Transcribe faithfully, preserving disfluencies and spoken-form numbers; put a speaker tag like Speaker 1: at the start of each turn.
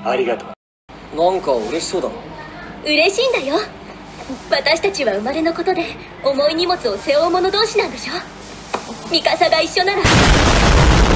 Speaker 1: ありがとう。なんか嬉しそうだな。
Speaker 2: 嬉しいんだよ。私たちは生まれのことで重い荷物を背負う者同士なんでしょ。ミカサが一緒なら